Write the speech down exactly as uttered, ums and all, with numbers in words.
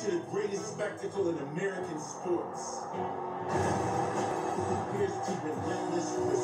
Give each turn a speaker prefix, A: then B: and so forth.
A: to the greatest spectacle in American sports. Here's to relentless